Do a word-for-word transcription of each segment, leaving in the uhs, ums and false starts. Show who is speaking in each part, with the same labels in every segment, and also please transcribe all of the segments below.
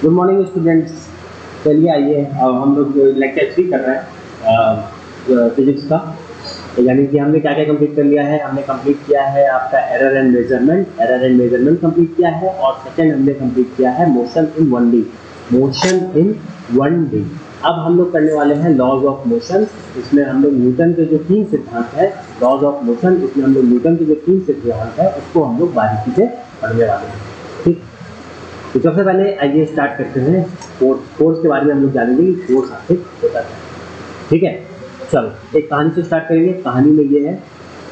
Speaker 1: Good morning students. चलिए आइए अब हम लोग लेक्चर थ्री कर रहे हैं फिजिक्स का। तो यानी कि हमने क्या क्या कंप्लीट कर लिया है। हमने कंप्लीट किया है आपका error and measurement error and measurement complete किया है, और सेकंड हमने कंप्लीट किया है motion in one D motion in one D. अब हम लोग करने वाले हैं लॉज ऑफ मोशन। इसमें हम लोग न्यूटन के जो तीन सिद्धांत है, लॉज ऑफ मोशन, इसमें हम लोग न्यूटन के जो तीन सिद्धांत है उसको हम लोग बारीकी से पढ़ने वाले हैं। ठीक, तो सबसे पहले आइए स्टार्ट करते हैं फोर्स। फोर्स के बारे में हम लोग जानेंगे कि फोर्स आखिर होता है। ठीक है, चलो एक कहानी से स्टार्ट करेंगे। कहानी में ये है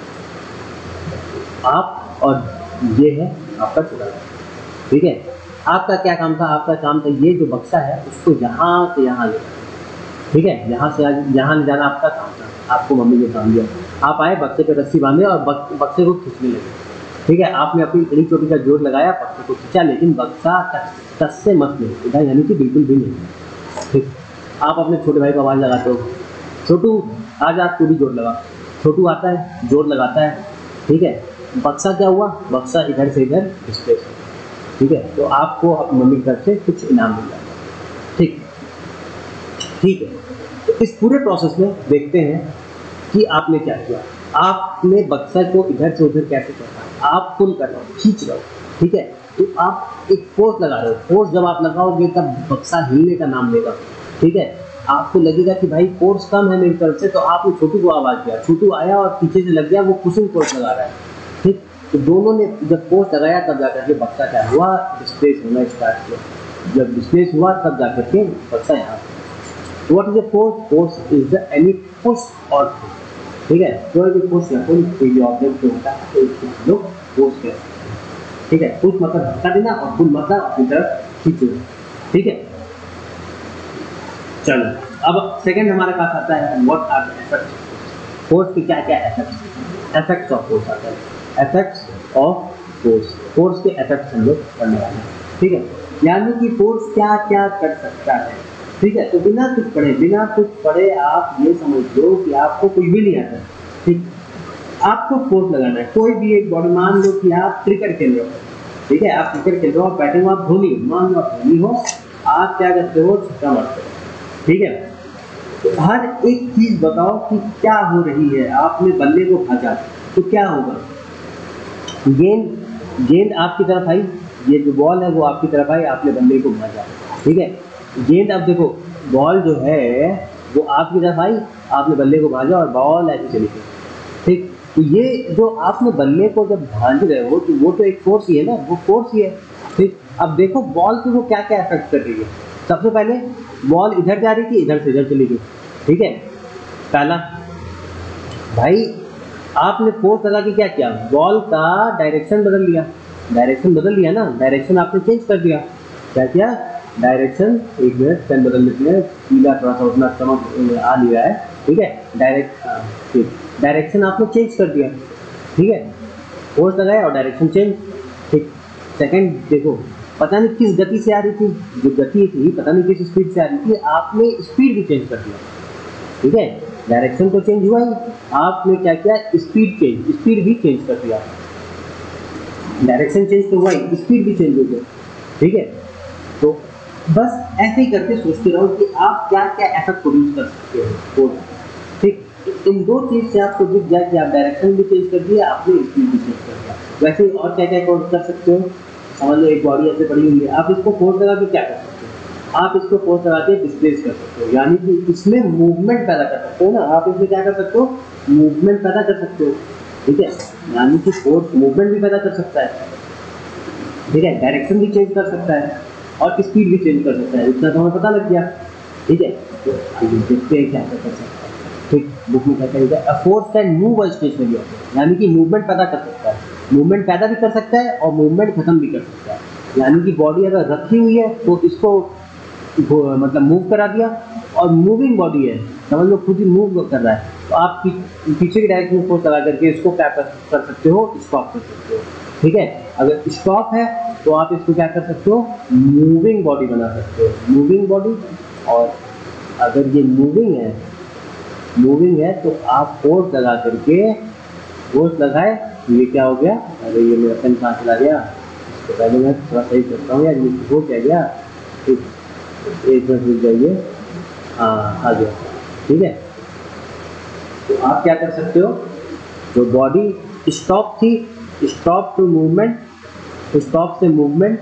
Speaker 1: आप और ये है आपका छोटा भाई। ठीक है, आपका क्या काम था? आपका काम था ये जो बक्सा है उसको यहाँ से यहाँ ले, ठीक है, यहाँ से यहाँ ले जाना आपका काम था। आपको मम्मी ने काम दिया, आप आए बक्से पे रस्सी बांधे और बक, बक्से को खींचने लगे। ठीक है, आपने अपनी इतनी चोटी का जोर लगाया, बक्से को खींचा, लेकिन बक्सा टस से मत नहीं उठा, यानी कि बिल्कुल भी नहीं। ठीक, आप अपने छोटे भाई को आवाज़ लगाते हो, छोटू आज आप तू भी जोर लगा। छोटू आता है, जोर लगाता है। ठीक है, बक्सा क्या हुआ? बक्सा इधर से इधर डिस्प्लेस हो। ठीक है, तो आपको अपनी मम्मी की तरफ से कुछ इनाम मिल जाएगा। ठीक ठीक है, तो इस पूरे प्रोसेस में देखते हैं कि आपने क्या किया। आपने बक्सा को इधर से उधर कैसे करना, आप पुल कर रहे हो, खींच रहे हो। ठीक है, तो आप एक फोर्स लगा रहे हो। फोर्स जब आप लगाओगे तब बक्सा हिलने का नाम लेगा। ठीक है, आपको लगेगा कि भाई फोर्स कम है मेरी तरफ से, तो आपने छोटू को आवाज़ दिया, छोटू आया और पीछे से लग गया, वो पुशिंग फोर्स लगा रहा है। ठीक, तो दोनों ने जब फोर्स लगाया तब जाकर के बक्सा क्या हुआ? डिस्प्लेस होना स्टार्ट किया। जब डिस्प्लेस हुआ तब जाकर के बक्सा यहाँ पे। What is the force? Force is the any push और पुल। ठीक है, कोई भी पुश या पुल, कोई भी ऑब्जेक्ट जो होता है तो उसको हम लोग फोर्स कहते हैं। ठीक है, पुश मतलब धक्का देना और पुल मतलब अपनी तरफ खींचना। ठीक है, चलो अब सेकंड हमारे पास आता है व्हाट आर द इफेक्ट्स। फोर्स के क्या क्या इफेक्ट्स इफेक्ट्स ऑफ फोर्स आता है। इफेक्ट्स ऑफ फोर्स, फोर्स के इफेक्ट्स हम लोग पढ़ने वाले हैं। ठीक है, यानी कि फोर्स क्या क्या कर सकता है। ठीक है, तो बिना कुछ पढ़े बिना कुछ पढ़े आप ये समझ लो कि आपको कुछ भी नहीं आता। ठीक, आपको फोर्स लगाना है। कोई भी एक बॉडी, मान लो कि आप क्रिकेट खेल रहे हो। ठीक है, आप क्रिकेट खेल रहे हो, आप बैटिंग में आप धोनी, मान लो आप धोनी हो, आप क्या करते हो? छक्का मारते हो। ठीक है, तो हर एक चीज बताओ कि क्या हो रही है। आपने बल्ले को भागा तो क्या होगा? गेंद गेंद आपकी तरफ आई, ये जो बॉल है वो आपकी तरफ आई, आपने बल्ले को भागा। ठीक है, गेंद, अब देखो बॉल जो है वो आपकी तरफ आई, आपने बल्ले को भागा और बॉल ऐसे चली गई। ठीक, तो ये जो आपने बल्ले को जब भांज रहे हो तो वो तो एक फोर्स ही है ना, वो फोर्स ही है। ठीक, अब देखो बॉल पे वो क्या क्या इफेक्ट कर रही है। सबसे पहले बॉल इधर जा रही थी, इधर से इधर चली गई। ठीक है, पहला भाई आपने फोर्स लगा के क्या किया? बॉल का डायरेक्शन बदल लिया। डायरेक्शन बदल लिया ना, डायरेक्शन आपने चेंज कर दिया। क्या किया? डायरेक्शन, एक मिनट पेन बदल लेते हैं, पीला थोड़ा सा उतना समझ आ नहीं रहा है। ठीक है, डायरेक्ट ठीक डायरेक्शन आपने चेंज कर दिया। ठीक है, फोर्स लगाया और डायरेक्शन चेंज। ठीक, सेकंड देखो, पता नहीं किस गति से आ रही थी, जो गति थी पता नहीं किस स्पीड से आ रही थी, आपने स्पीड भी चेंज कर दिया। ठीक है, डायरेक्शन तो चेंज हुआ ही, आपने क्या किया? स्पीड चेंज, स्पीड भी चेंज कर दिया। डायरेक्शन चेंज तो हुआ ही, स्पीड भी चेंज हो गया। ठीक है, तो बस ऐसे ही करके सोचते रहो कि आप क्या क्या इफेक्ट प्रोड्यूस कर सकते हो। ठीक, इन दो चीज से आपको दिख जाए कि आप डायरेक्शन भी चेंज कर दिया, आपने स्पीड भी चेंज कर दिया। वैसे और क्या क्या कर सकते हो? समझ लो एक बॉडी ऐसे पड़ी हुई है, आप इसको फोर्स लगा के क्या कर सकते हो? आप इसको फोर्स लगा के डिस्प्लेस कर सकते हो, यानी कि इसमें मूवमेंट पैदा कर सकते हो ना। आप इसमें क्या कर सकते हो? मूवमेंट पैदा कर सकते हो। ठीक है, यानी कि फोर्स मूवमेंट भी पैदा कर सकता है। ठीक है, डायरेक्शन भी चेंज कर सकता है और स्पीड भी चेंज कर सकता है। इतना तो हमें पता लग गया। ठीक है, तो आइए देखते हैं क्या कर सकता है। ठीक, बुक में क्या कहता है? A force can move a stationary object, यानी कि मूवमेंट पैदा कर सकता है। मूवमेंट पैदा भी कर सकता है और मूवमेंट खत्म भी कर सकता है। यानी कि बॉडी अगर रखी हुई है तो इसको मतलब मूव करा दिया, और मूविंग बॉडी है, समझ लो खुद ही मूव कर रहा है, तो आप पीछे की डायरेक्शन में फोर्स लगा करके इसको क्या कर सकते हो? स्टॉप कर सकते हो। ठीक है, अगर स्टॉप है तो आप इसको क्या कर सकते हो? मूविंग बॉडी बना सकते हो, मूविंग बॉडी। और अगर ये मूविंग है मूविंग है तो आप फोर्स लगा करके, फोर्स लगाए तो ये क्या हो गया? अरे ये मेरा पेन कहाँ चला गया? इसको पहले मैं थोड़ा सही करता हूँ यार, ये हो क्या गया? ठीक, एक मिनट रुक जाइए, हाँ आ गया, ठीक है। तो आप क्या कर सकते हो, जो बॉडी स्टॉप थी, स्टॉप टू मूवमेंट, स्टॉप से मूवमेंट,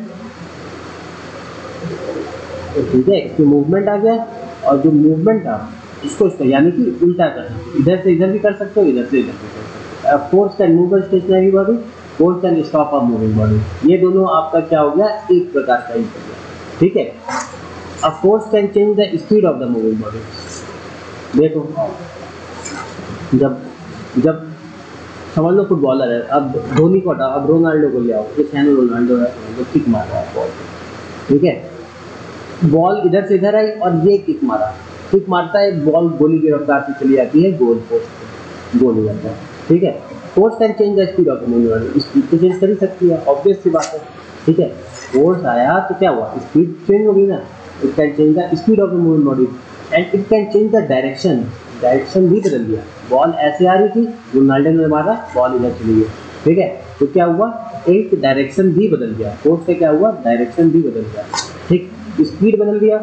Speaker 1: ठीक है, इसमें मूवमेंट आ गया, और जो मूवमेंट था इसको इसको यानी कि उल्टा कर सकते हो, इधर से इधर भी कर सकते हो, इधर से इधर भी कर सकते हो। Force can move a stationary body, force can stop a moving body, ये दोनों आपका क्या हो गया, एक प्रकार का ही हो गया, ठीक है। A force can change the speed of the moving body. देखो जब जब समझ लो फुटबॉलर है, अब धोनी को हटाओ, अब रोनाल्डो को ले आओ, क्रिस्टियानो रोनाल्डो है, जो किक मार रहा है बॉल, ठीक है, बॉल इधर से इधर आई और ये किक मारा, किक मारता है, बॉल गोली की रफ्तार से चली जाती है गोल पोस्ट, गोल हो जाता है, ठीक है। Force can change the speed of the moving body, speed तो चेंज कर ही सकती है, ऑब्वियस सी बात है, ठीक है। फोर्स आया तो क्या हुआ, स्पीड चेंज हो गई ना, it can change the speed of the moving body and it can change the direction, direction भी बदल दिया, बॉल ऐसे आ रही थी, रोनाल्डो ने मारा, बॉल इधर चली गई, ठीक है, तो क्या हुआ, एक डायरेक्शन भी बदल गया, फोर्स से क्या हुआ, डायरेक्शन भी बदल गया, ठीक, स्पीड बदल गया,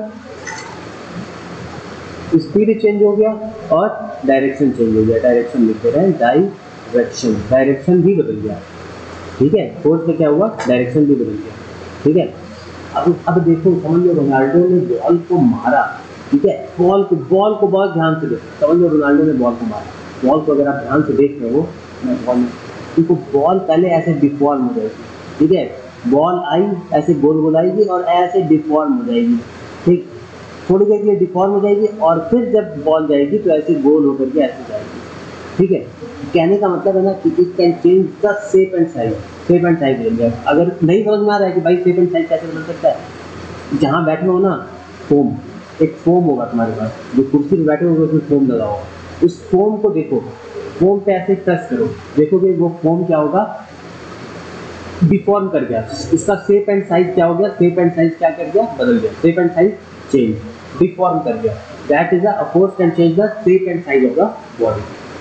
Speaker 1: स्पीड चेंज हो गया और डायरेक्शन चेंज हो गया, डायरेक्शन लिखते रहे, डायरेक्शन, डायरेक्शन भी बदल गया, ठीक है, फोर्स से क्या हुआ, डायरेक्शन भी बदल गया, ठीक है। अब अब देखो, समझ लो रोनाल्डो ने बॉल को मारा, ठीक है, बॉल को बॉल को बहुत ध्यान से देखो, समझ लो रोनाल्डो ने बॉल को मारा, बॉल को अगर आप ध्यान से देख रहे हो, मैं बॉल देखो, बॉल पहले ऐसे डिफॉर्म हो जाएगी, ठीक है, बॉल आई ऐसे गोल गोल आएगी और ऐसे डिफॉर्म हो जाएगी, ठीक, थोड़ी देर के लिए डिफॉर्म हो जाएगी और फिर जब बॉल जाएगी तो ऐसे गोल होकर के ऐसे जाएगी, ठीक है। कहने का मतलब है ना कि it can change the shape and size, shape and size ले लिया। अगर नहीं समझ में आ रहा है कि भाई शेप एंड साइज कैसे बदल सकता है, जहाँ बैठे हो ना, फोम, एक फोम होगा तुम्हारे पास, जो कुर्सी पे बैठे होगे उसमें फोम लगा होगा, उस फोम को देखो, फोम पे ऐसे प्रेस करो, देखोगे वो फोम क्या होगा, डिफॉर्म कर गया, उसका शेप एंड साइज क्या हो गया, शेप एंड साइज क्या कर गया, बदल गया, shape and size change, deform कर गया, that is a force can change the shape and size of the body.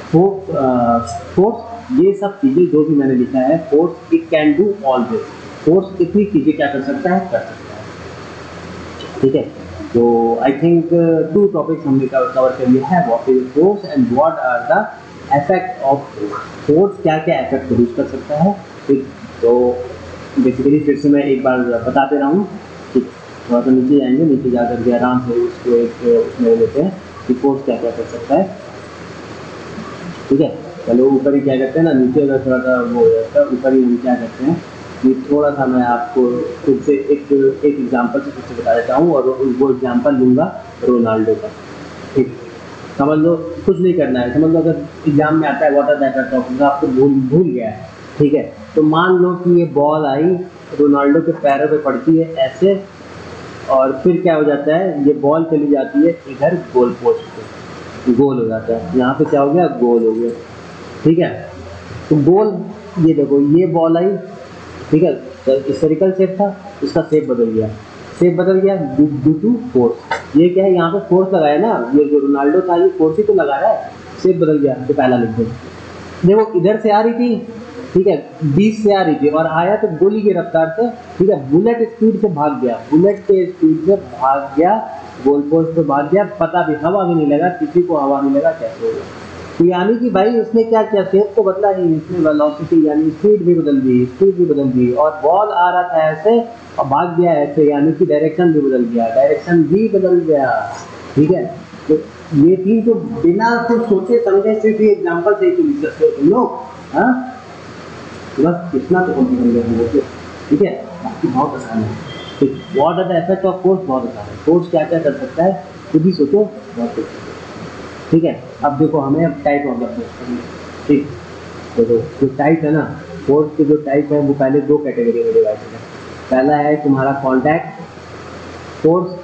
Speaker 1: Force, ये सब चीजें जो भी मैंने लिखा है, force it can do all this, force इतनी चीजें क्या कर सकता है, कर सकता है, ठीक है। तो आई थिंक टू टॉपिक्स हमने कवर कर लिया है, what is force and what are the effect of force, क्या क्या इफेक्ट प्रोड्यूस कर सकता है, ठीक। तो बेसिकली फिर से मैं एक बार बता दे रहा हूँ, ठीक, थोड़ा सा नीचे जाएंगे, नीचे जाकर के आराम से उसको एक उसमें लेते हैं कि फोर्स क्या क्या कर सकता है, ठीक है। चलो ऊपर ही क्या करते हैं ना, नीचे अगर थोड़ा सा वो हो जाता है, ऊपर ही हम क्या करते हैं कि थोड़ा सा मैं आपको खुद से एक एक एग्जाम्पल से खुद से बता देता हूँ, और वो एग्जाम्पल लूँगा रोनाल्डो का, ठीक। समझ लो कुछ नहीं करना है, समझ लो अगर एग्जाम में आता है वाटर दैट ऑफ, आपको भूल भूल गया है, ठीक है, तो मान लो कि ये बॉल आई, रोनाल्डो के पैरों पे पड़ती है ऐसे, और फिर क्या हो जाता है, ये बॉल चली जाती है इधर गोल पोस्ट पे, गोल हो जाता है, यहाँ पे क्या हो गया, गोल हो गया, ठीक है। तो गोल, ये देखो ये बॉल आई, ठीक है, स्फेरिकल शेप था, इसका शेप बदल गया, शेप बदल गया ड्यू टू फोर्स, ये क्या है, यहाँ पे फोर्स लगाया ना, ये जो रोनाल्डो था ये फोर्स ही तो लगा रहा है, शेप बदल गया, तो पहला लिख दो, देखो इधर से आ रही थी, ठीक है, बीस से आ रही थी और आया तो गोली की रफ्तार से, ठीक है, बुलेट स्पीड से भाग गया, बुलेट के स्पीड से भाग गया, गोल पोस्ट पे भाग गया, पता भी, हवा भी नहीं लगा, किसी को हवा नहीं लगा, कैसे होगा। तो यानी कि भाई उसने क्या किया, शेप तो बदला ही, इसने वेलोसिटी यानी स्पीड भी बदल दी, स्पीड भी बदल दी, और बॉल आ रहा था ऐसे और भाग गया ऐसे, यानी कि डायरेक्शन भी बदल गया, डायरेक्शन भी बदल गया, ठीक है। तो ये चीज तो बिना कुछ सोचे समझे सिर्फ ये एग्जाम्पल से ही लिख सकते हो तुम लोग, हाँ, बस इतना तो समझ गए, ठीक है, बाकी बहुत आसान है, ठीक। What are the effect of force, बहुत आसान है, फोर्स क्या क्या कर सकता है, खुद ही सोचो, बहुत कुछ, ठीक है। अब देखो हमें अब टाइप ऑफ द फोर्स करनी है, ठीक। देखो जो टाइप है ना, फोर्स के जो टाइप है वो पहले दो कैटेगरी में डिवाइड है, पहला है तुम्हारा कॉन्टैक्ट फोर्स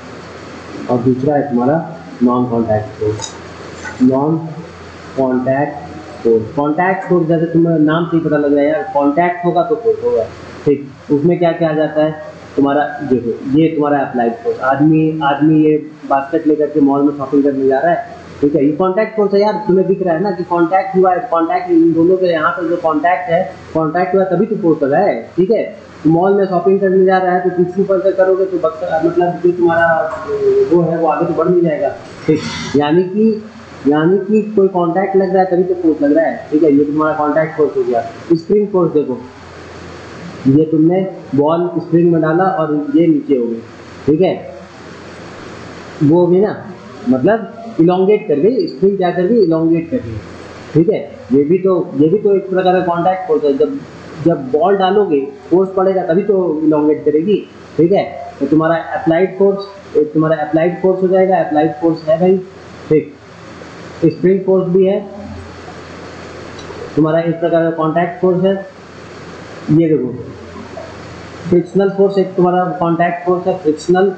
Speaker 1: और दूसरा है तुम्हारा non contact force, non contact force. Contact force जैसे तुम्हें नाम से ही पता लग रहा है यार, कॉन्टैक्ट होगा तो फोर्स होगा, ठीक। उसमें क्या क्या आ जाता है तुम्हारा, देखो ये तुम्हारा अप्लाइड फोर्स, आदमी आदमी ये बास्केट लेकर के मॉल में शॉपिंग करने जा रहा है, ठीक है, ये कॉन्टैक्ट फोर्स है यार, तुम्हें दिख रहा है ना कि कॉन्टैक्ट हुआ है, कॉन्टैक्ट इन दोनों के यहाँ पर जो कॉन्टैक्ट है, कॉन्टैक्ट हुआ तभी तो फोर्स लगा है। ठीक है, तो मॉल में शॉपिंग करने जा रहा है तो कुछ ऊपर से करोगे तो बक्सा मतलब जो तुम्हारा वो है वो आगे तो बढ़ नहीं जाएगा। ठीक, यानी कि यानी कि कोई कॉन्टैक्ट लग रहा है तभी तो फोर्स लग रहा है। ठीक है, ये तुम्हारा कॉन्टैक्ट फोर्स हो गया। स्प्रिंग फोर्स देखो, ये तुमने बॉल स्प्रिंग में डाला और ये नीचे हो गई। ठीक है, वो भी ना मतलब इलोंगेट कर गई, स्प्रिंग क्या कर गई, इलोंगेट कर गई। ठीक है, ये भी तो ये भी तो एक प्रकार का कॉन्टैक्ट फोर्स है। जब जब बॉल डालोगे फोर्स पड़ेगा तभी तो इलोंगेट करेगी। ठीक है, तो तुम्हारा अप्लाइड फोर्स एक तुम्हारा अप्लाइड फोर्स हो जाएगा। अप्लाइड फोर्स है भाई। ठीक, स्प्रिंग फोर्स भी है तुम्हारा, एक प्रकार का कॉन्टैक्ट फोर्स है। ये देखो फ्रिक्शनल फोर्स एक तुम्हारा कॉन्टैक्ट फोर्स है, फ्रिक्शनल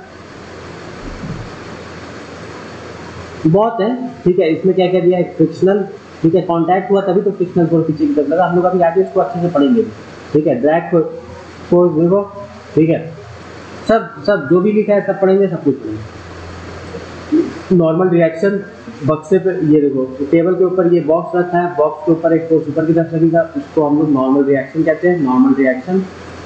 Speaker 1: बहुत है। ठीक है, इसमें क्या क्या दिया है, फ्रिक्शनल। ठीक है, कांटेक्ट हुआ तभी तो फ्रिक्शनल फोर्स पीछे की तरफ लगा। हम लोग अभी आगे इसको अच्छे से पढ़ेंगे। ठीक है, ड्रैग फोर्स देखो। ठीक है, सब सब जो भी लिखा है सब पढ़ेंगे, सब कुछ पढ़ेंगे। नॉर्मल रिएक्शन बक्से पे, ये देखो टेबल के ऊपर ये बॉक्स रखा है, बॉक्स के ऊपर एक फोर्स ऊपर की तरफ लगेगा, उसको हम लोग नॉर्मल रिएक्शन कहते हैं। Normal reaction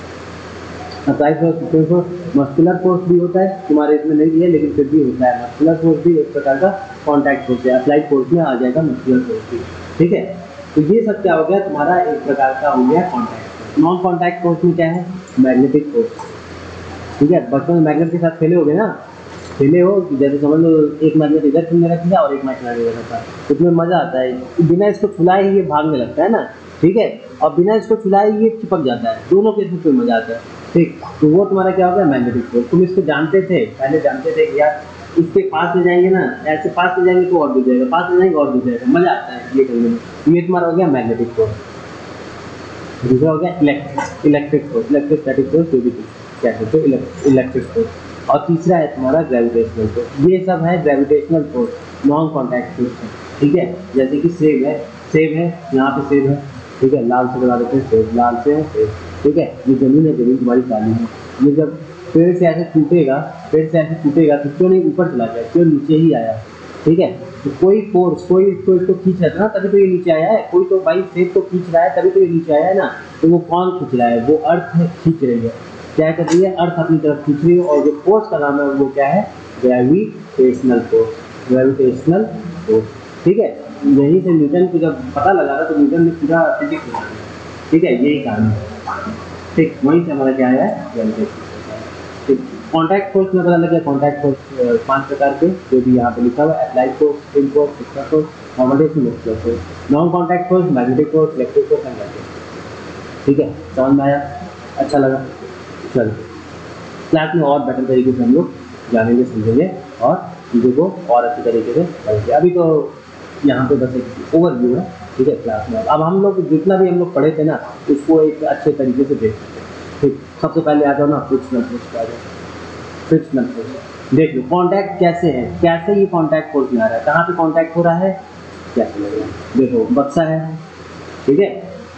Speaker 1: apply force, supreme force, muscular force भी होता है, तुम्हारे इसमें नहीं है लेकिन फिर भी होता है। मस्कुलर फोर्स भी एक प्रकार का कॉन्टैक्ट फोर्स है, अप्लाइड फोर्स में आ जाएगा मस्कुलर फोर्स भी। ठीक है, तो ये सब क्या हो गया, तुम्हारा एक प्रकार का हो गया contact force. Non contact force में क्या है, मैग्नेटिक फोर्स। ठीक है, बचपन में मैग्नेट के साथ खेले होगे ना, खेले हो, जैसे समझ लो एक मैग्नेट इधर तुमने रख दिया और एक मैग्नेट इधर रखा, तो तुम्हें मजा आता है, बिना इसको छुलाए ही ये भागने लगता है ना। ठीक है, और बिना इसको छुलाए ये चिपक जाता है, दोनों के इसमें कोई मजा आता है। ठीक, तो वो तुम्हारा क्या होगा, मैग्नेटिक फोर्स। तुम इसको जानते थे, पहले जानते थे कि यार इसके पास ले जाएंगे ना, ऐसे पास ले जाएंगे तो और दूर जाएगा, पास ले जाएंगे और दूर जाएगा, मजा आता है ये करने में। ये तुम्हारा हो गया मैग्नेटिक फोर्स। दूसरा हो गया electric electric force, electrostatic force जो भी क्या कहते हो, इलेक्ट्रिक फोर्स। और तीसरा है तुम्हारा ग्रेविटेशनल फोर्स। ये सब है gravitational force, non contact force है। ठीक है, जैसे कि सेब है, सेब है यहाँ पे सेब है। ठीक है, लाल से बता देते हैं सेब, लाल से है सेब। ठीक है, ये जमीन है, जमीन तुम्हारी काली है। ये जब पेड़ से ऐसे टूटेगा, पेड़ से ऐसे टूटेगा तो क्यों नहीं ऊपर चला गया, क्यों नीचे ही आया। ठीक है, तो कोई फोर्स, कोई इसको इसको खींच रहा था ना तभी तो ये नीचे आया है, कोई तो भाई सेब को खींच रहा है तभी तो ये नीचे आया है ना। तो वो कौन खींच रहा है, वो अर्थ है खींच रही है। क्या कर रही है, अर्थ अपनी तरफ खींच रही है। और जो फोर्स का नाम है वो क्या है, ग्रेविटेशनल फोर्स, ग्रेविटेशनल फोर्स। ठीक है, यहीं से न्यूटन को जब पता लगा था तो न्यूटन ने पूरा फिजिक्स बना दिया। ठीक है, यही कारण है। ठीक, वहीं से हमारा क्या है, ग्रेविटेशन। ठीक, कॉन्टैक्ट फोर्स में पता लग गया, कॉन्टैक्ट फोर्स पांच प्रकार के जो भी यहाँ पे लिखा हुआ है, applied force, spring force, frictional force, gravitational force, non contact force, magnetic force, electric force and gravitation. ठीक है, समझ में आया, अच्छा लगा। चलो क्लास में और बेटर तरीके से हम लोग जानेंगे, समझेंगे और चीज़ों को और अच्छी तरीके से पढ़ेंगे। अभी तो यहाँ पे बस एक ओवरव्यू है। ठीक है, क्लास में अब हम लोग जितना भी हम लोग पढ़े थे ना उसको एक अच्छे तरीके से देख सकते हैं। ठीक, सबसे पहले आ जाओ ना फ्रिक्शनल फोर्स आ जाओ। फ्रिक्शनल फोर्स देख लो, कॉन्टैक्ट कैसे है, कैसे ये कॉन्टैक्ट फोर्स में आ रहा है, कहाँ पे कॉन्टैक्ट हो रहा है, कैसे लग रहा है। देखो बक्सा है, ठीक है,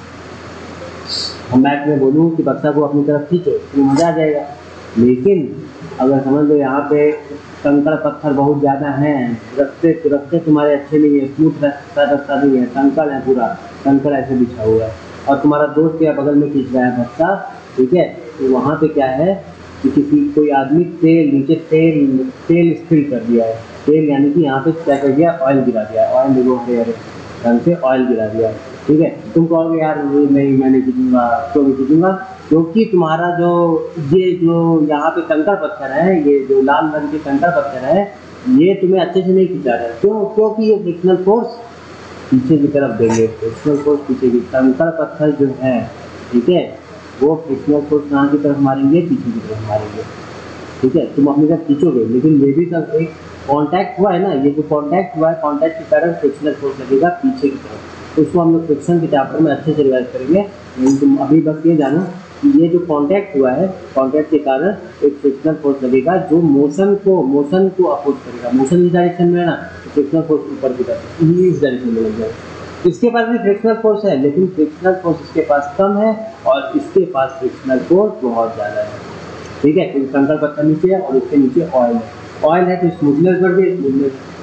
Speaker 1: मैं में बोलूँ कि बक्सा को अपनी तरफ खींचो तो मजा आ जाएगा। लेकिन अगर समझ लो यहाँ पे कंकड़ पत्थर बहुत ज़्यादा हैं, रास्ते रास्ते तुम्हारे अच्छे नहीं है, स्मूथ रास्ता रास्ता नहीं है, कंकड़ है, पूरा कंकड़ ऐसे बिछा हुआ है और तुम्हारा दोस्त या बगल में खींच रहा है बक्सा। ठीक है, तो वहाँ पे क्या है कि किसी कोई आदमी तेल नीचे तेल तेल स्पिल कर दिया है। तेल यानी कि यहाँ पे क्या कर दिया, ऑयल गिरा दिया, ऑयल देखो हरे हरे रंग से ऑयल गिरा दिया। ठीक है, तुम कहोगे यार नहीं मैं नहीं खींचूंगा, क्यों नहीं खींचूंगा, क्योंकि तुम्हारा जो ये जो यहाँ पे कंकड़ पत्थर है, ये जो लाल रंग के कंकड़ पत्थर है, ये तुम्हें अच्छे से नहीं खींचा रहा है। क्यों, क्योंकि ये फ्रिक्शनल फोर्स पीछे की तरफ देंगे, फ्रिक्शनल फोर्स पीछे की, कंकड़ पत्थर जो है, ठीक है, वो फ्रिक्शनल फोर्स कहाँ की तरफ मारेंगे, पीछे की तरफ मारेंगे। ठीक है, तुम अपनी तरफ खींचोगे लेकिन ये भी सब एक कॉन्टैक्ट हुआ है ना, ये जो कॉन्टैक्ट हुआ है, कॉन्टैक्ट के कारण फ्रिक्शनल फोर्स लगेगा पीछे की तरफ। तो उसको हम लोग फ्रिक्शन के चैप्टर में अच्छे से रिवाइज करेंगे। लेकिन तुम अभी बस ये जानो कि ये जो कॉन्टैक्ट हुआ है, कॉन्टैक्ट के कारण एक फ्रिक्शनल फोर्स लगेगा जो मोशन को मोशन को अपोज करेगा। मोशन इस डायरेक्शन में है ना, तो फ्रिक्शनल फोर्स ऊपर की तरफ इस डायरेक्शन में लग जाएगा। इसके पास भी फ्रिक्शनल फोर्स है लेकिन फ्रिक्शनल फोर्स इसके पास कम है और इसके पास फ्रिक्शनल फोर्स बहुत ज़्यादा है। ठीक है, क्योंकि कंकड़ पत्थर नीचे है और उसके नीचे ऑयल है, ऑयल है तो स्मूथनेस बढ़ गई, स्मूथनेस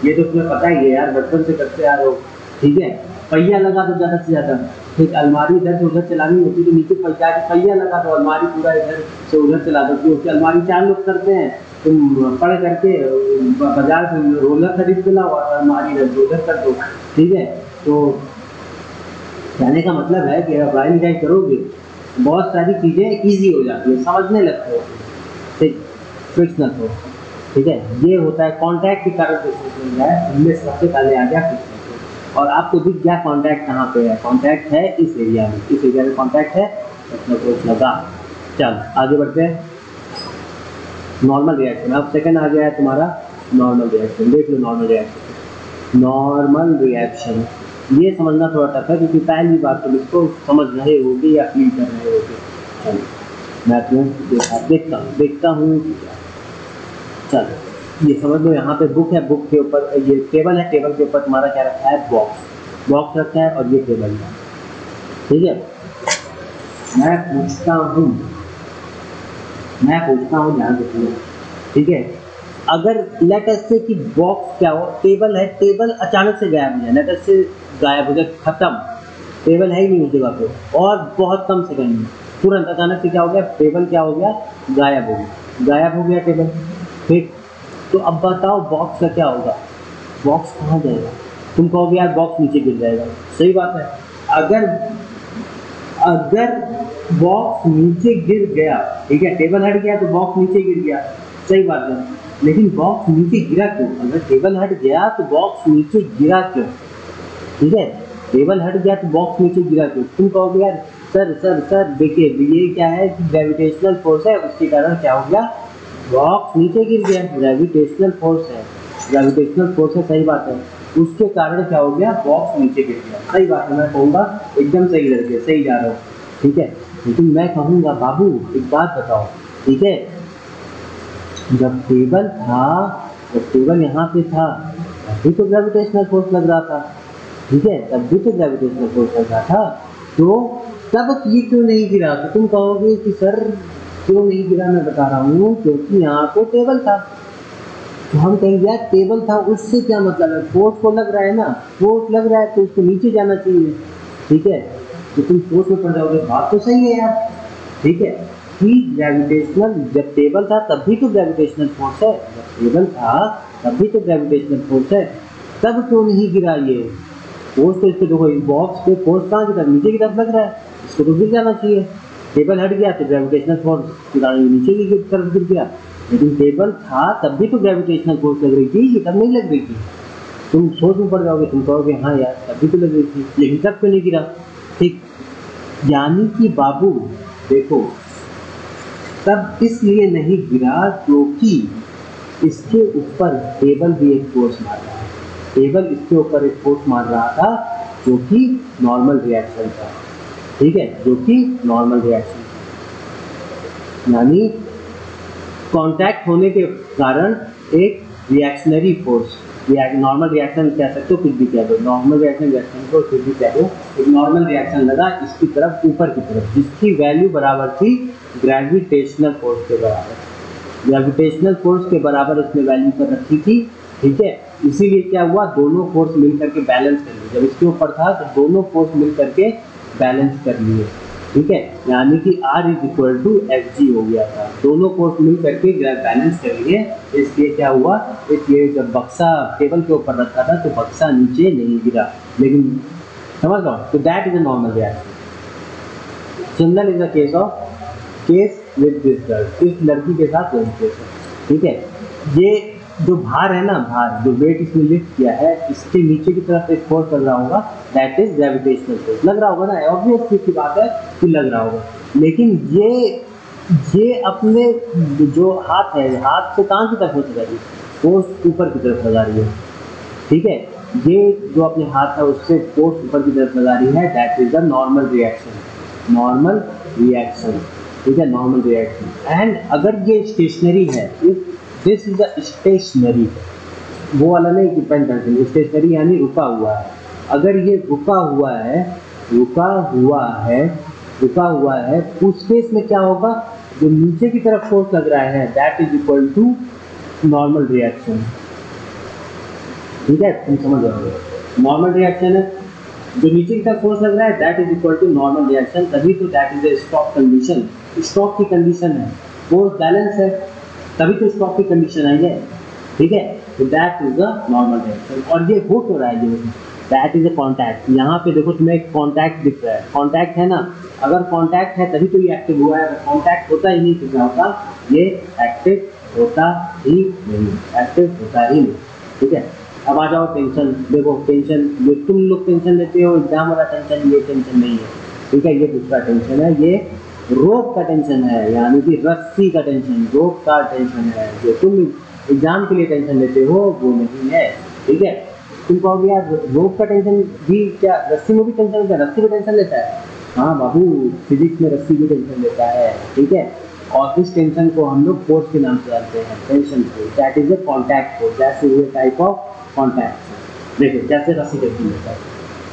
Speaker 1: ये तो तुम्हें पता ही है यार, बचपन से करते आ रहे हो, ठीक है। पहिया लगा तो ज़्यादा से ज़्यादा, ठीक, अलमारी इधर से उधर चलानी होती तो नीचे पहिया के पहिया लगा दो, अलमारी पूरा इधर से उधर चला दो, क्योंकि अलमारी चार लोग करते हैं, तुम पढ़ करके बाजार से रोलर खरीद के लाओ और अलमारी इधर से उधर कर दो, ठीक है। तो कहने का मतलब है कि पढ़ाई लिखाई करोगे बहुत सारी चीज़ें ईजी हो जाती है, समझने लगते हो, ठीक, फ्रिक्शनल फोर्स, ठीक है। ये होता है कॉन्टैक्ट के कारण फ्रिक्शनल मिल रहा है, इनमें सबसे पहले आ गया फ्रिक्शनल फोर्स। और आपको दिख गया कॉन्टैक्ट कहाँ पे है, कॉन्टैक्ट है इस एरिया में, इस एरिया में कॉन्टैक्ट है, फ्रिक्शनल फोर्स लगा। चल आगे बढ़ते हैं, नॉर्मल रिएक्शन। अब सेकंड आ गया है तुम्हारा नॉर्मल रिएक्शन, देख लो नॉर्मल रिएक्शन। नॉर्मल रिएक्शन ये समझना थोड़ा टफ है, क्योंकि पहली बार तुम इसको समझ रहे होगे या फील कर रहे होगे। चलो मैं तुम्हें देखा देखता हूँ देखता हूँ चलो ये समझ लो, यहाँ पे बुक है, बुक के ऊपर ये टेबल है, टेबल के ऊपर तुम्हारा क्या रखा है, बॉक्स, बॉक्स रखा है और ये टेबल है, ठीक है। मैं पूछता हूँ मैं पूछता हूँ ध्यान से सुनो, ठीक है। अगर लेट अस से कि बॉक्स क्या हो, टेबल है, टेबल अचानक से गायब हो जाए, लेट अस से गायब हो जाए, खत्म, टेबल है ही नहीं उस जगह पे, और बहुत कम सेकंड में तुरंत अचानक से क्या हो गया, टेबल क्या हो गया, गायब हो गया, गायब हो गया टेबल, ठीक। तो अब बताओ बॉक्स का क्या होगा, बॉक्स कहाँ जाएगा, तुम कहोगे यार बॉक्स नीचे गिर जाएगा, सही बात है। अगर अगर बॉक्स नीचे गिर गया, ठीक है, टेबल हट गया तो बॉक्स नीचे गिर गया, सही बात है, लेकिन बॉक्स नीचे गिरा क्यों, अगर टेबल हट गया तो बॉक्स नीचे गिरा क्यों, ठीक है, टेबल हट गया तो बॉक्स नीचे गिरा क्यों। तुम कहोगे यार सर सर सर देखिए ये क्या है, ग्रेविटेशनल फोर्स है, उसके कारण क्या हो गया, बॉक्स नीचे गिर गया, ग्रेविटेशनल फोर्स है, ग्रेविटेशनल फोर्स है, सही बात है, उसके कारण क्या हो गया, बॉक्स नीचे गिर गया, सही बात है। मैं कहूँगा एकदम सही लड़के, सही जा रहा हो, ठीक है। लेकिन मैं कहूँगा बाबू एक बात बताओ, ठीक है, जब टेबल था, जब टेबल यहाँ पे था तभी तो ग्रेविटेशनल फोर्स लग रहा था, ठीक है, तब भी तो ग्रेविटेशनल फोर्स लग रहा था, तो तब ये क्यों नहीं गिरा। तो तुम कहोगे कि सर क्यों नहीं गिरा, मैं बता रहा हूँ क्योंकि यहाँ पे टेबल था। तो हम कहेंगे यार टेबल था उससे क्या मतलब है, फोर्स को लग रहा है ना, फोर्स लग रहा है तो उसको नीचे जाना चाहिए, ठीक है। तो तुम फोर्स में पड़ जाओगे, बात तो सही है यार, ठीक है, कि ग्रेविटेशनल जब टेबल था तब भी तो ग्रेविटेशनल फोर्स है, जब टेबल था तब भी तो ग्रेविटेशनल फोर्स है, तब क्यों नहीं गिरा ये फोर्स। तो इसको देखो, इस बॉक्स पे फोर्स कहाँ की तरफ, नीचे की तरफ लग रहा है, इसको तो गिर जाना चाहिए, टेबल हट गया तो ग्रेविटेशनल फोर्स के कारण नीचे की तरफ गिर गया, लेकिन टेबल था तब भी तो ग्रेविटेशनल फोर्स लग रही थी, ये तब नहीं लग रही थी। तुम सोच में पड़ जाओगे, तुम कहोगे हाँ यार तब भी तो लग रही थी, लेकिन तब क्यों नहीं गिरा, ठीक। यानी कि बाबू देखो, तब इसलिए नहीं गिरा क्योंकि इसके ऊपर टेबल भी एक फोर्स मार रहा है, टेबल इसके ऊपर एक फोर्स मार रहा था जो कि नॉर्मल रिएक्शन था, ठीक है, जो कि नॉर्मल रिएक्शन, यानी कांटेक्ट होने के कारण एक रिएक्शनरी फोर्स, नॉर्मल रिएक्शन कह सकते हो, कुछ भी कह दो, नॉर्मल रिएक्शन रिएक्शन को कुछ भी कह दो, एक नॉर्मल रिएक्शन लगा इसकी तरफ, ऊपर की तरफ, जिसकी वैल्यू बराबर थी ग्रेविटेशनल फोर्स के बराबर, ग्रेविटेशनल फोर्स के बराबर इसने वैल्यू कर रखी थी, ठीक है। इसीलिए क्या हुआ, दोनों फोर्स मिल करके बैलेंस कर लिए, जब इसके ऊपर था तो दोनों फोर्स मिल करके बैलेंस कर लिए, ठीक है, यानी कि R is equal to F G हो गया था, दोनों फोर्स मिल करके बैलेंस कर लिए। इसलिए क्या हुआ, इसलिए जब बक्सा टेबल के ऊपर रखा था तो बक्सा नीचे नहीं गिरा, लेकिन समझ लो, तो that is a normal reaction. Similar is the case of case with this girl, इस लड़की के साथ यही केस है, ठीक है। ये जो भार है ना, भार जो वेट इसने लिफ्ट किया है, इसके नीचे की तरफ एक फोर्स लग रहा होगा, दैट इज ग्रेविटेशनल फोर्स, लग रहा होगा ना, ऑब्वियस चीज की बात है कि लग रहा होगा। लेकिन ये ये अपने जो हाथ है, हाथ से कहाँ की तरफ हो लगा रही है, फोर्स ऊपर की तरफ लगा रही है, ठीक है, ये जो अपने हाथ है उससे फोर्स ऊपर की तरफ लगा रही है, that is the normal reaction, normal reaction, ठीक है, नॉर्मल रिएक्शन। एंड अगर ये स्टेशनरी है, if this is a stationary, वो वाला नहीं कि पेन पेंसिल, स्टेशनरी यानी रुका हुआ है, अगर ये रुका हुआ है, रुका हुआ है रुका हुआ है उस केस में क्या होगा, जो नीचे की तरफ फोर्स लग रहा है that is equal to normal reaction, ठीक है, तुम समझ जाओगे। नॉर्मल रिएक्शन है, जो नीचे की तरफ फोर्स लग रहा है that is equal to normal reaction, तभी तो that is a stop condition, stop की कंडीशन है, फोर्स बैलेंस है तभी तो स्टॉप की कंडीशन आई है, ठीक है। तो that is the normal reaction, और ये हो तो रहा है, ये दैट इज ए कॉन्टैक्ट। यहाँ पे देखो तुम्हें एक कॉन्टैक्ट दिख रहा है, कॉन्टैक्ट है ना, अगर कॉन्टैक्ट है तभी तो ये एक्टिव हुआ है, अगर कॉन्टैक्ट होता ही नहीं तो क्या होता, ये एक्टिव होता ही नहीं, एक्टिव होता ही नहीं, ठीक है। अब आ जाओ टेंशन, देखो टेंशन, जो तुम लोग टेंशन लेते हो एग्जाम वाला टेंशन, ये टेंशन नहीं है, ठीक है, ये दूसरा टेंशन है, ये रोप का टेंशन है, यानी कि रस्सी का टेंशन, रोप का टेंशन है, जो तुम एग्जाम के लिए टेंशन लेते हो वो नहीं है, ठीक है। तुम कहोगे यार रोप का टेंशन भी क्या, रस्सी में भी टेंशन लेता है, रस्सी भी टेंशन लेता है, हाँ बाबू फिजिक्स में रस्सी भी टेंशन लेता है, ठीक है। और इस टेंशन को हम लोग फोर्स के नाम से जानते हैं, टेंशन को, that is a contact force, that's a type of contact. देखो जैसे रस्सी टेंशन लेता है,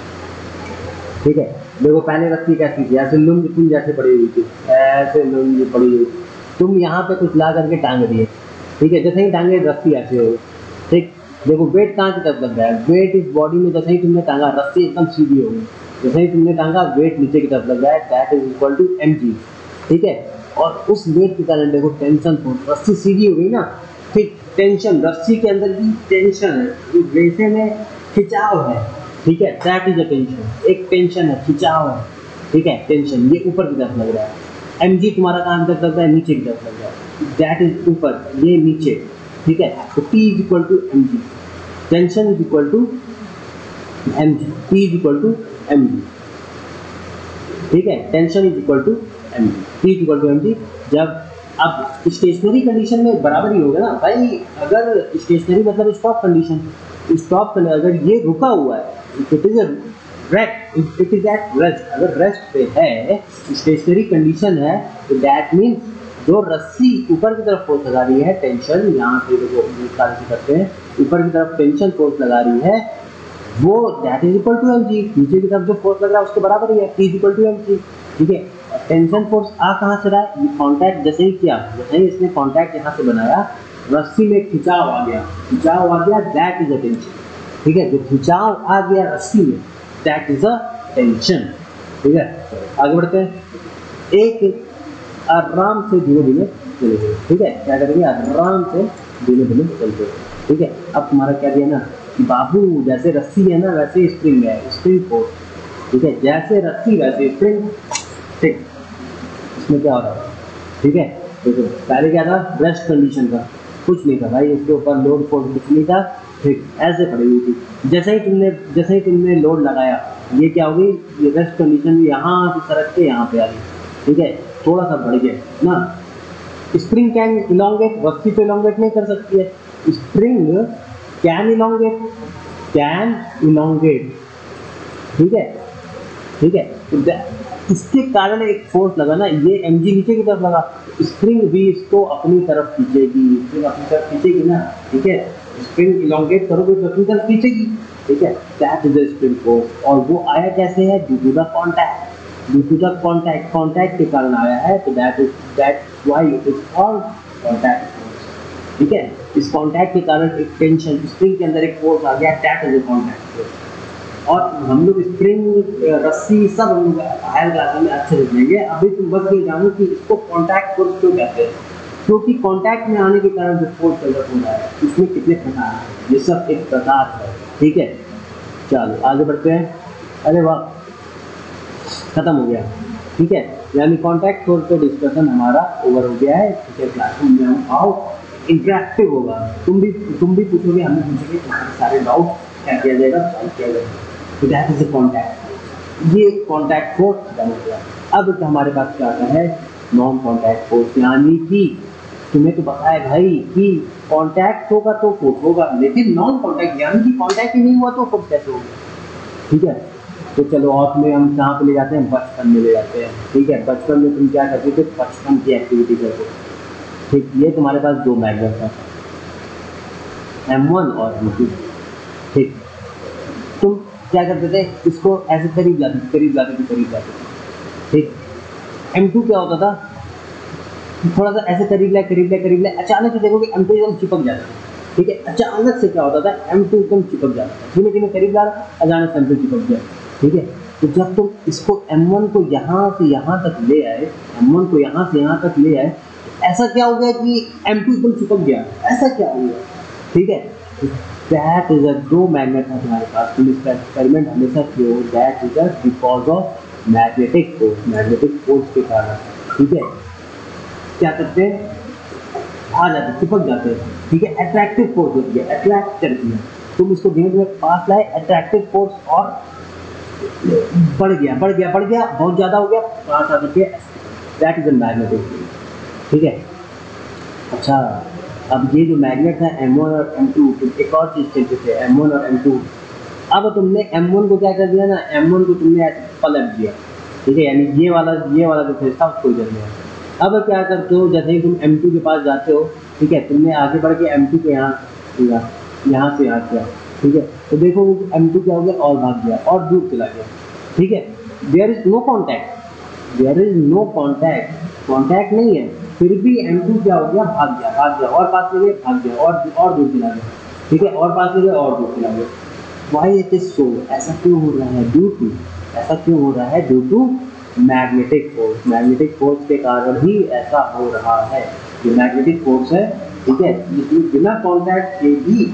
Speaker 1: ठीक है। देखो पहले रस्सी कैसी थी, ऐसे लुंग तुम जैसे पड़ी हुई थी, ऐसे लुंग पड़ी हुई, तुम यहाँ पे कुछ ला करके टांग दिए, ठीक है, जैसे ही टांगे रस्सी ऐसे हो, ठीक। देखो वेट कहाँ की तरफ लग रहा है, वेट इस बॉडी में, जैसे ही तुमने टांगा रस्सी एकदम सीधी हो गई, जैसे ही तुमने टांगा वेट नीचे की तरफ लग रहा है, that is equal to M G, ठीक है। और उस वेट के कारण देखो टेंशन फोर्स, रस्सी सीधी हो गई ना, ठीक, टेंशन, रस्सी के अंदर की टेंशन है, रेसे में खिंचाव है, ठीक है, दैट इज अ टेंशन, एक टेंशन है, खिंचाव है, ठीक है, टेंशन, ये ऊपर की तरफ लग रहा है। एम जी तुम्हारा कहाँ तरफ लग रहा है, नीचे की तरफ लग रहा है, दैट इज ऊपर, ये नीचे, ठीक है। तो P is equal to M G, tension is equal to M G, P is equal to M G, ठीक है, tension is equal to M G, P is equal to M G. जब अब स्टेशनरी कंडीशन में बराबर ही होगा ना भाई, अगर स्टेशनरी मतलब स्टॉप कंडीशन, स्टॉप कंडीशन अगर ये रुका हुआ है, it is rest, it is at rest, अगर रेस्ट पे है, स्टेशनरी कंडीशन है, तो दैट मीन्स जो रस्सी ऊपर की तरफ फोर्स लगा रही है, टेंशन, यहाँ से देखो करते हैं, ऊपर की तरफ टेंशन फोर्स लगा रही है, वो that is equal to M G, नीचे की तरफ जो फोर्स लग रहा है उसके बराबर ही है, P is equal to M G, ठीक है। टेंशन फोर्स आ कहाँ से रहा है, कॉन्टैक्ट जैसे ही किया, जैसे ही इसने कॉन्टैक्ट यहाँ से बनाया, रस्सी में खिंचाव आ गया, खिंचाव आ गया, दैट इज अ टेंशन, ठीक है। जो खिंचाव आ गया रस्सी में, दैट इज अ टेंशन, ठीक है। आगे बढ़ते हैं, एक आराम से धीरे धीरे चलेंगे, ठीक है, क्या करेंगे, आराम से धीरे धीरे चलते हैं, ठीक है। अब तुम्हारा क्या दिया ना कि बाबू जैसे रस्सी है ना वैसे स्प्रिंग है, स्प्रिंग फोर्स, ठीक है, जैसे रस्सी वैसे स्प्रिंग, ठीक। इसमें क्या हो रहा है, ठीक है, देखो पहले क्या था, रेस्ट कंडीशन था, कुछ नहीं था भाई, इसके ऊपर लोड फोर्स कुछ नहीं था, ठीक, ऐसे पड़ी हुई थी, जैसे ही तुमने जैसे ही तुमने लोड लगाया, ये क्या होगी, ये रेस्ट कंडीशन यहाँ से सरक के यहाँ पे आ गई, ठीक है, थोड़ा सा बढ़ गया ना। स्प्रिंग कैन इलोंगेट, रस्सी तो इलोंगेट नहीं कर सकती है, spring can elongate, can elongate, ठीक है, ठीक है। तो इसके कारण एक फोर्स लगा ना, ये एम जी नीचे की तरफ लगा, स्प्रिंग भी इसको अपनी तरफ खींचेगी, स्प्रिंग अपनी तरफ खींचेगी ना, ठीक है, स्प्रिंग इलोंगेट करोगे तो अपनी तरफ खींचेगी, ठीक है, that is the spring force. और वो आया कैसे है, due to the contact, due to the contact, contact के कारण आया है, तो that is that why it is called contact force, ठीक है। इस कॉन्टैक्ट के कारण एक टेंशन, स्प्रिंग के अंदर एक फोर्स आ गया, that is a contact force. और हम लोग स्प्रिंग, रस्सी सब हम लोग हायर क्लास में अच्छे से देखेंगे, अभी तुम बस ये जानो कि इसको कॉन्टैक्ट फोर्स क्यों कहते हैं, क्योंकि कॉन्टैक्ट में आने के कारण जो फोर्स डेवलप हो रहा है, इसमें कितने प्रकार हैं, ये सब एक प्रकार है, ठीक है। चलो आगे बढ़ते हैं, अरे वाह खत्म हो गया, ठीक है, यानी कॉन्टैक्ट फोर्स पे डिस्कशन हमारा ओवर हो गया है, ठीक है। क्लासरूम में हम आओ, इंटरेक्टिव होगा, तुम भी तुम भी पूछोगे, हम भी पूछेंगे, तुम्हारे सारे डाउट क्या किया जाएगा, सॉल्व किया जाएगा, तो दैट इज अ कॉन्टैक्ट, ये कॉन्टैक्ट फोर्स खत्म हो गया। अब तो हमारे पास क्या आता है, नॉन कॉन्टैक्ट फोर्स, यानी कि तुम्हें तो पता है भाई कि कॉन्टैक्ट होगा तो फोर्स होगा, लेकिन नॉन कॉन्टैक्ट यानी कि कॉन्टैक्ट ही नहीं हुआ तो फोर्स कैसे होगा, ठीक है। तो चलो और में हम कहाँ पे ले जाते हैं, बचपन में ले जाते हैं, ठीक है। बचपन में तुम क्या करते थे, बचपन की एक्टिविटी करते थे, ठीक। ये तुम्हारे पास दो मैग्नेट है, एम वन और एम टू, ठीक। तुम क्या करते थे, इसको ऐसे करीब जाते थे करीब जाते थे करीब जाते थे, ठीक। एम टू क्या होता था, थोड़ा सा ऐसे करीब लाए करीब लाए करीब लाए, अचानक से देखोगे एम टू एकदम चिपक जाता है, ठीक है। अचानक से क्या होता था, एम टू एकदम चिपक जाता था, धीमे धीमे करीब ला रहा, अचानक से एम टू चिपक गया, ठीक है। तो जब तुम इसको एम वन को यहाँ से यहाँ तक ले आए, एम वन को यहाँ से यहाँ तक ले आए, तो ऐसा क्या हो गया कि एम टू एकदम चिपक गया, ऐसा क्या हो गया, ठीक है। दैट इज अ दो मैग्नेट है तुम्हारे पास, तुम इसका एक्सपेरिमेंट हमेशा किए हो, that is a because of magnetic force, magnetic force के कारण, ठीक है। क्या करते हैं, आ जाते, चिपक जाते हैं, ठीक है। अट्रैक्टिव फोर्स होती है, अट्रैक्ट करती है, तुम इसको धीमे धीमे पास लाए, अट्रैक्टिव फोर्स और बढ़ गया बढ़ गया बढ़ गया बहुत ज़्यादा हो गया, पास आ करके, that is a magnetic field, ठीक है। अच्छा, अब ये जो मैग्नेट है एम वन और एम टू, एक और चीज़ चलते थे एम वन और एम टू। अब तुमने एम वन को क्या कर दिया ना, एम वन को तुमने ऐसे पलट दिया, ठीक है, यानी ये वाला ये वाला जो फेस था उसको इधर लिया। अब क्या करते हो, जैसे ही तुम एम टू के पास जाते हो, ठीक है, तुमने आगे बढ़ के एम टू को यहाँ किया, यहाँ से यहाँ किया, ठीक है, तो देखो एम टू क्या हो गया, और भाग गया और दूर चला गया, ठीक है। There is no contact, there is no contact, contact नहीं है, फिर भी एम टू क्या हो गया, भाग गया भाग गया और पास ले गया, भाग गया और और दूर चला गया, ठीक है, और पास ले गया और दूर चला गया। वाई इट इज सो, ऐसा क्यों हो रहा है, ड्यू टू, ऐसा क्यों हो रहा है, due to magnetic force, magnetic force के कारण ही ऐसा हो रहा है। ये मैग्नेटिक फोर्स है, ठीक है, जिसमें बिना कॉन्टैक्ट के भी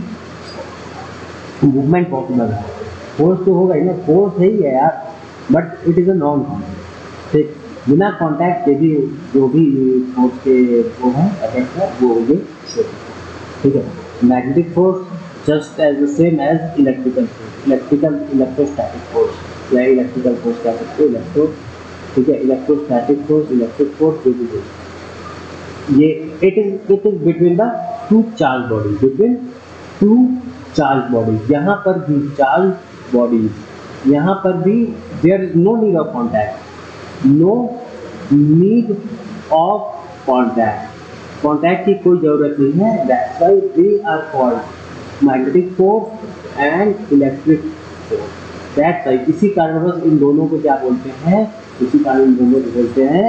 Speaker 1: मूवमेंट पॉसिबल है। फोर्स तो होगा ही ना, फोर्स है ही है यार, but it is a non contact, ठीक, बिना कॉन्टैक्ट के भी जो भी फोर्स के वो है इफेक्ट है वो ये शो, ठीक है। Magnetic force just as the same as electrical force, electrical electrostatic force या इलेक्ट्रिकल फोर्स कह सकते हो, इलेक्ट्रो, ठीक है, इलेक्ट्रोस्टैटिक फोर्स, इलेक्ट्रिक फोर्स, जो भी हो, ये it is it is between the two charge bodies, between two charge bodies, यहाँ पर भी चार्ज बॉडीज, यहाँ पर भी there is no need of contact, no need of contact, contact की कोई ज़रूरत नहीं है। That's why they are called magnetic force and electric force. That's why, इसी कारणवश इन दोनों को क्या बोलते हैं, इसी कारण इन दोनों को बोलते हैं,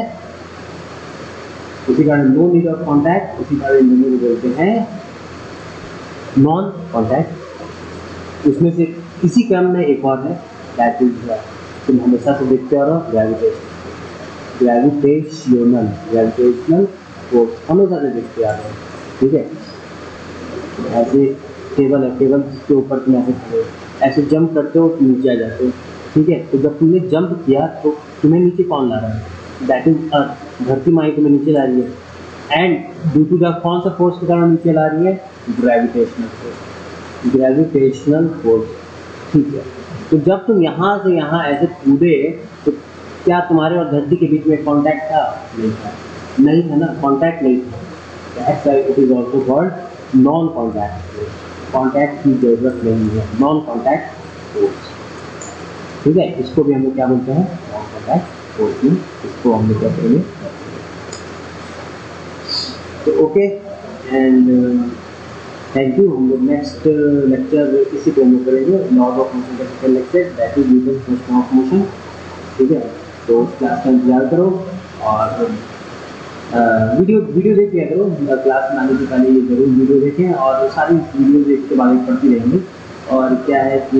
Speaker 1: इसी कारण नो नीड ऑफ कॉन्टैक्ट, इसी कारण इन दोनों को बोलते हैं नॉन कॉन्टैक्ट। उसमें से इसी क्रम में एक और है, दैट इज, तुम हमेशा से देखते आ रहे हो, ग्रेविटेशन, ग्रेविटेशनल ग्रेविटेशनल फोर्स, हमेशा से देखते आ रहे हो, ठीक है। ऐसे टेबल है, टेबल के ऊपर तुम ऐसे खड़े हो, ऐसे जंप करते हो, नीचे आ जाते हो, ठीक है। तो जब तुमने जंप किया तो तुम्हें नीचे कौन ला रहा है, दैट इज अर्थ, धरती माई तुम्हें नीचे ला रही है, एंड ड्यू टू द कौन सा फोर्स के कारण नीचे ला रही है, ग्रेविटेशनल फोर्स, ग्रेविटेशनल फोर्स, ठीक है। तो जब तुम यहाँ से यहाँ ऐसे कूदे तो क्या तुम्हारे और धरती के बीच में कॉन्टैक्ट था, नहीं था, नहीं था ना, कॉन्टैक्ट नहीं था। That's why it is also called non contact force, contact की जरूरत नहीं है, नॉन कॉन्टैक्ट फोर्स, ठीक है। इसको भी हम लोग क्या बोलते हैं, नॉन कॉन्टैक्ट फोर्स, इसको हम लोग क्या करेंगे। तो ओके एंड थैंक यू। हम लोग नेक्स्ट लेक्चर इसी पे हम लोग करेंगे, लॉज ऑफ मोशन का second lecture, that is Newton first law of motion, ठीक है। तो उस क्लास का इंतजार करो और वीडियो वीडियो देख लिया करो, क्लास में आने से पहले ये जरूर वीडियो देखें और सारी वीडियो देख के बाद पढ़ती रहेंगे। और क्या है कि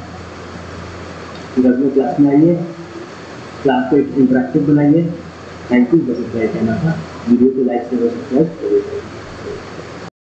Speaker 1: रेगुलर क्लास में आइए, क्लास को एक इंटरेक्टिव बनाइए। थैंक यू, बस इतना ही कहना था। वीडियो को लाइक शेयर और सब्सक्राइब करिए।